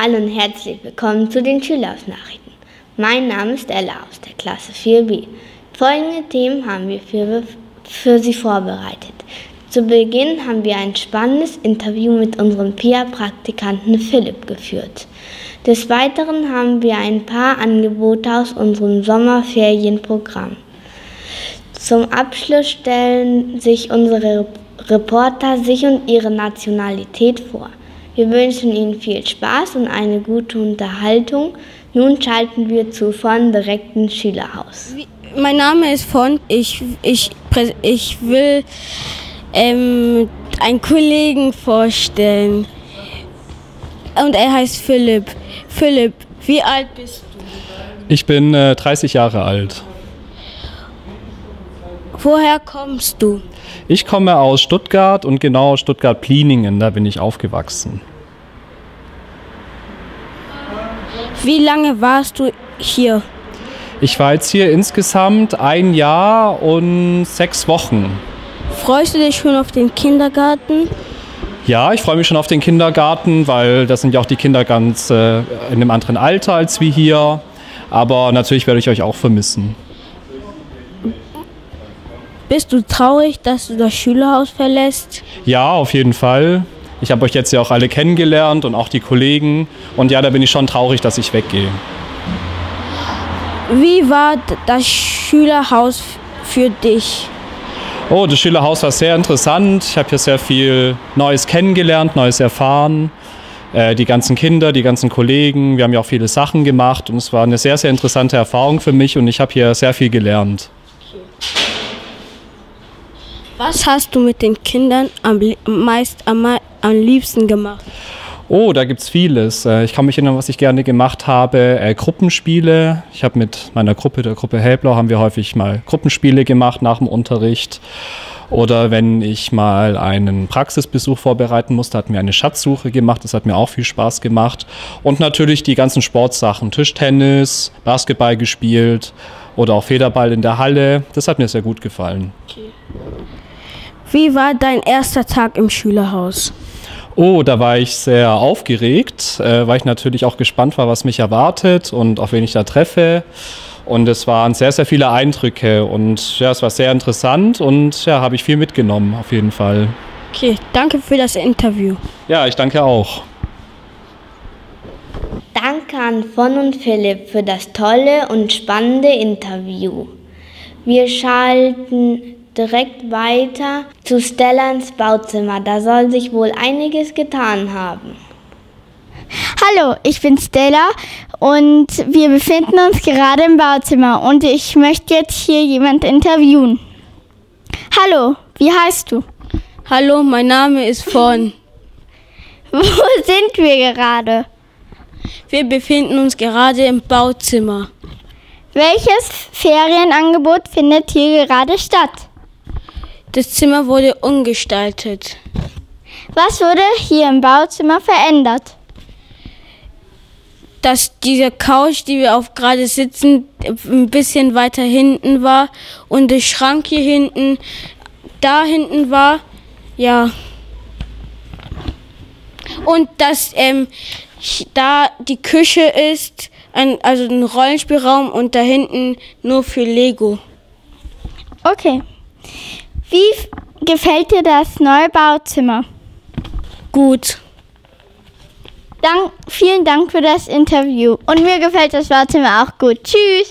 Hallo und herzlich willkommen zu den Schülerhausnachrichten. Mein Name ist Ella aus der Klasse 4b. Folgende Themen haben wir für Sie vorbereitet. Zu Beginn haben wir ein spannendes Interview mit unserem PIA-Praktikanten Philipp geführt. Des Weiteren haben wir ein paar Angebote aus unserem Sommerferienprogramm. Zum Abschluss stellen sich unsere Reporter sich und ihre Nationalität vor. Wir wünschen Ihnen viel Spaß und eine gute Unterhaltung. Nun schalten wir zu vom direkten Schülerhaus. Mein Name ist Von. Ich will einen Kollegen vorstellen. Und er heißt Philipp. Philipp, wie alt bist du? Ich bin 30 Jahre alt. Woher kommst du? Ich komme aus Stuttgart und genau Stuttgart-Pliningen, da bin ich aufgewachsen. Wie lange warst du hier? Ich war jetzt hier insgesamt 1 Jahr und 6 Wochen. Freust du dich schon auf den Kindergarten? Ja, ich freue mich schon auf den Kindergarten, weil das sind ja auch die Kinder ganz in einem anderen Alter als wir hier. Aber natürlich werde ich euch auch vermissen. Bist du traurig, dass du das Schülerhaus verlässt? Ja, auf jeden Fall. Ich habe euch jetzt ja auch alle kennengelernt und auch die Kollegen. Und ja, da bin ich schon traurig, dass ich weggehe. Wie war das Schülerhaus für dich? Oh, das Schülerhaus war sehr interessant. Ich habe hier sehr viel Neues kennengelernt, Neues erfahren. Die ganzen Kinder, die ganzen Kollegen, wir haben ja auch viele Sachen gemacht. Und es war eine sehr, sehr interessante Erfahrung für mich und ich habe hier sehr viel gelernt. Was hast du mit den Kindern am liebsten gemacht? Oh, da gibt's vieles. Ich kann mich erinnern, was ich gerne gemacht habe. Gruppenspiele. Ich habe mit meiner Gruppe, der Gruppe Hellblau, haben wir häufig mal Gruppenspiele gemacht nach dem Unterricht. Oder wenn ich mal einen Praxisbesuch vorbereiten musste, hatten wir eine Schatzsuche gemacht. Das hat mir auch viel Spaß gemacht. Und natürlich die ganzen Sportsachen. Tischtennis, Basketball gespielt oder auch Federball in der Halle. Das hat mir sehr gut gefallen. Okay. Wie war dein erster Tag im Schülerhaus? Oh, da war ich sehr aufgeregt, weil ich natürlich auch gespannt war, was mich erwartet und auf wen ich da treffe. Und es waren sehr, sehr viele Eindrücke und ja, es war sehr interessant und ja, habe ich viel mitgenommen, auf jeden Fall. Okay, danke für das Interview. Ja, ich danke auch. Danke an Von und Philipp für das tolle und spannende Interview. Wir schalten direkt weiter zu Stella ins Bauzimmer. Da soll sich wohl einiges getan haben. Hallo, ich bin Stella und wir befinden uns gerade im Bauzimmer und ich möchte jetzt hier jemand interviewen. Hallo, wie heißt du? Hallo, mein Name ist Von. Wo sind wir gerade? Wir befinden uns gerade im Bauzimmer. Welches Ferienangebot findet hier gerade statt? Das Zimmer wurde umgestaltet. Was wurde hier im Bauzimmer verändert? Dass diese Couch, die wir auf gerade sitzen, ein bisschen weiter hinten war und der Schrank hier hinten, da hinten war, ja. Und dass da die Küche ist, also ein Rollenspielraum und da hinten nur für Lego. Okay. Wie gefällt dir das neue Bauzimmer? Gut. Vielen Dank für das Interview. Und mir gefällt das Bauzimmer auch gut. Tschüss.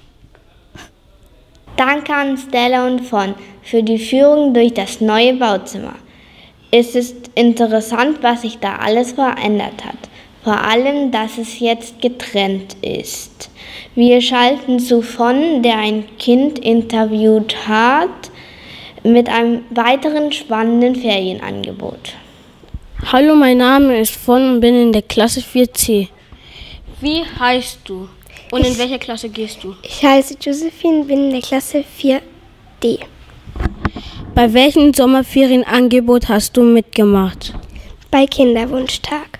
Danke an Stella und Von für die Führung durch das neue Bauzimmer. Es ist interessant, was sich da alles verändert hat. Vor allem, dass es jetzt getrennt ist. Wir schalten zu Von, der ein Kind interviewt hat, mit einem weiteren spannenden Ferienangebot. Hallo, mein Name ist Von und bin in der Klasse 4c. Wie heißt du und in welcher Klasse gehst du? Ich heiße Josephine, bin in der Klasse 4d. Bei welchem Sommerferienangebot hast du mitgemacht? Bei Kinderwunschtag.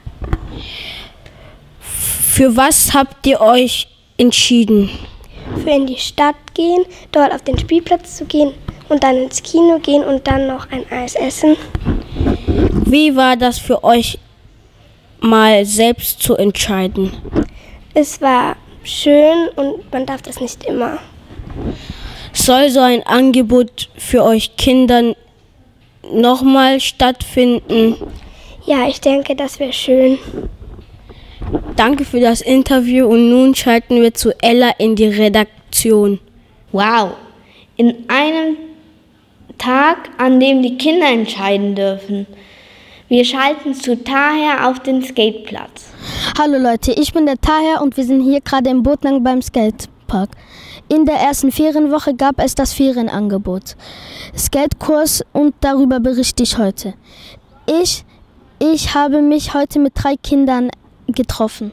Für was habt ihr euch entschieden? Für in die Stadt gehen, dort auf den Spielplatz zu gehen und dann ins Kino gehen und dann noch ein Eis essen. Wie war das für euch mal selbst zu entscheiden? Es war schön und man darf das nicht immer. Soll so ein Angebot für euch Kindern nochmal stattfinden? Ja, ich denke, das wäre schön. Danke für das Interview und nun schalten wir zu Ella in die Redaktion. Wow, in einem Tag, an dem die Kinder entscheiden dürfen. Wir schalten zu Taher auf den Skateplatz. Hallo Leute, ich bin der Taher und wir sind hier gerade im Botnang beim Skatepark. In der ersten Ferienwoche gab es das Ferienangebot. Skatekurs und darüber berichte ich heute. Ich habe mich heute mit 3 Kindern getroffen,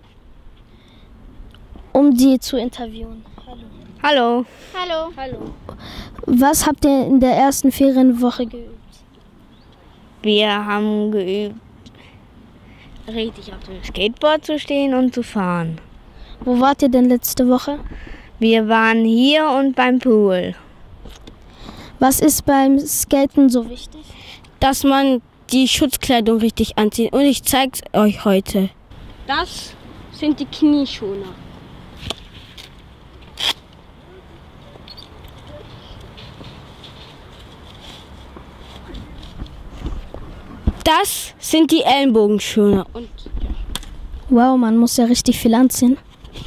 um die zu interviewen. Hallo. Hallo. Was habt ihr in der ersten Ferienwoche geübt? Wir haben geübt, richtig auf dem Skateboard zu stehen und zu fahren. Wo wart ihr denn letzte Woche? Wir waren hier und beim Pool. Was ist beim Skaten so wichtig? Dass man die Schutzkleidung richtig anzieht und ich zeige es euch heute. Das sind die Knieschoner. Das sind die Ellenbogenschoner. Und Wow, man muss ja richtig viel anziehen.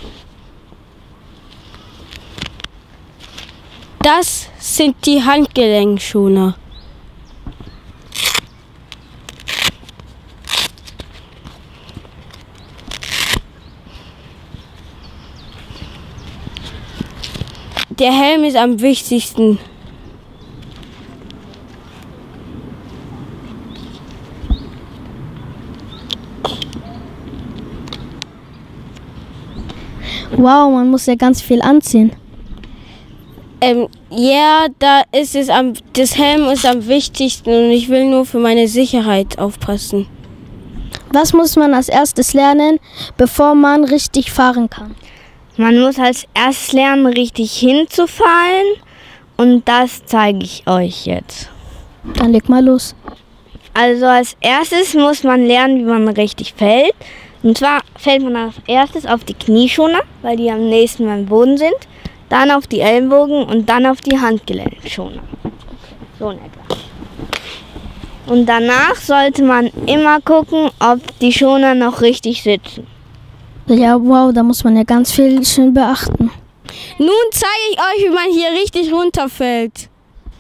das sind die Handgelenkschoner. Der Helm ist am wichtigsten. Wow, man muss ja ganz viel anziehen. Ja, da ist es das Helm ist am wichtigsten und ich will nur für meine Sicherheit aufpassen. Was muss man als erstes lernen, bevor man richtig fahren kann? Man muss als erstes lernen, richtig hinzufallen und das zeige ich euch jetzt. Dann leg mal los. Also als erstes muss man lernen, wie man richtig fällt. Und zwar fällt man als erstes auf die Knieschoner, weil die am nächsten beim Boden sind. Dann auf die Ellenbogen und dann auf die Handgelenkschoner. So in etwa. Und danach sollte man immer gucken, ob die Schoner noch richtig sitzen. Ja, wow, da muss man ja ganz viel schön beachten. Nun zeige ich euch, wie man hier richtig runterfällt.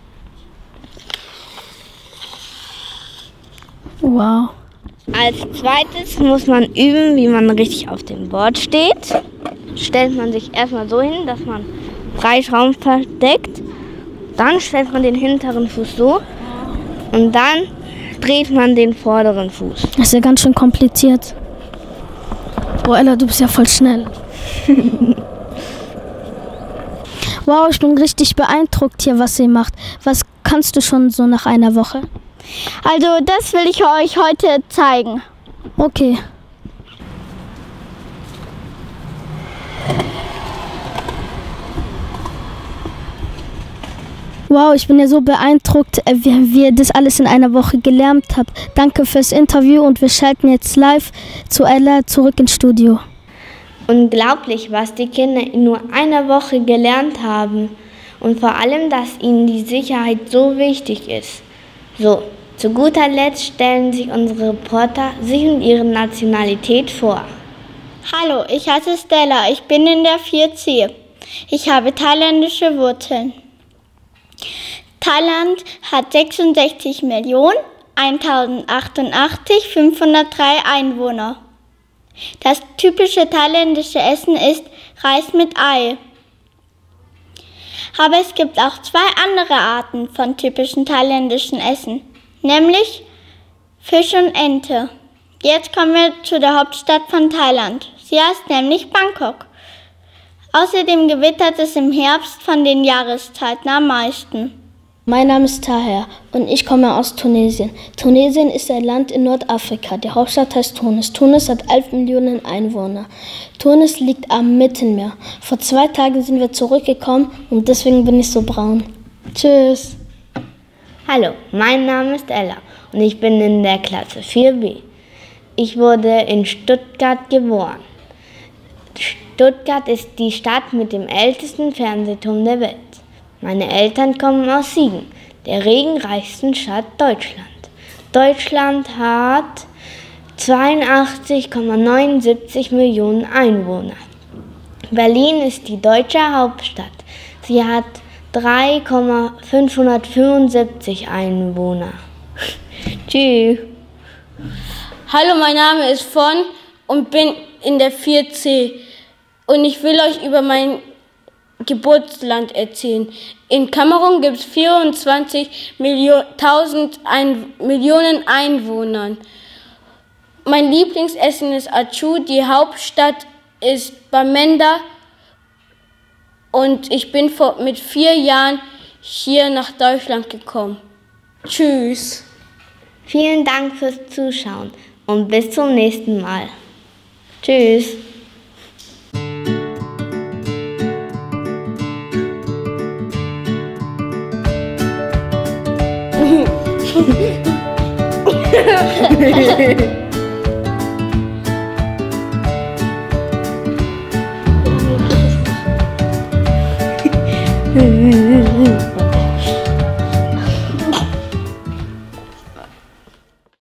Wow. Als zweites muss man üben, wie man richtig auf dem Board steht. Stellt man sich erstmal so hin, dass man Freiraum verdeckt. Dann stellt man den hinteren Fuß so und dann dreht man den vorderen Fuß. Das ist ja ganz schön kompliziert. Oh Ella, du bist ja voll schnell. Wow, ich bin richtig beeindruckt hier, was ihr macht. Was kannst du schon so nach einer Woche? Also das will ich euch heute zeigen. Okay. Wow, ich bin ja so beeindruckt, wie ihr das alles in einer Woche gelernt habt. Danke fürs Interview und wir schalten jetzt live zu Ella zurück ins Studio. Unglaublich, was die Kinder in nur einer Woche gelernt haben. Und vor allem, dass ihnen die Sicherheit so wichtig ist. So, zu guter Letzt stellen sich unsere Reporter sich und ihre Nationalität vor. Hallo, ich heiße Stella, ich bin in der 4C. Ich habe thailändische Wurzeln. Thailand hat 66.000.1088.503 Einwohner. Das typische thailändische Essen ist Reis mit Ei. Aber es gibt auch 2 andere Arten von typischen thailändischen Essen, nämlich Fisch und Ente. Jetzt kommen wir zu der Hauptstadt von Thailand. Sie heißt nämlich Bangkok. Außerdem gewittert es im Herbst von den Jahreszeiten am meisten. Mein Name ist Taher und ich komme aus Tunesien. Tunesien ist ein Land in Nordafrika. Die Hauptstadt heißt Tunis. Tunis hat 11 Millionen Einwohner. Tunis liegt am Mittelmeer. Vor 2 Tagen sind wir zurückgekommen und deswegen bin ich so braun. Tschüss. Hallo, mein Name ist Ella und ich bin in der Klasse 4b. Ich wurde in Stuttgart geboren. Stuttgart ist die Stadt mit dem ältesten Fernsehturm der Welt. Meine Eltern kommen aus Siegen, der regenreichsten Stadt Deutschland. Deutschland hat 82,79 Millionen Einwohner. Berlin ist die deutsche Hauptstadt. Sie hat 3,575 Einwohner. Tschüss. Hallo, mein Name ist Von und bin in der 4C. Und ich will euch über mein Geburtsland erzählen. In Kamerun gibt es 24 Millionen Einwohner. Mein Lieblingsessen ist Achu, die Hauptstadt ist Bamenda und ich bin mit 4 Jahren hier nach Deutschland gekommen. Tschüss. Vielen Dank fürs Zuschauen und bis zum nächsten Mal. Tschüss.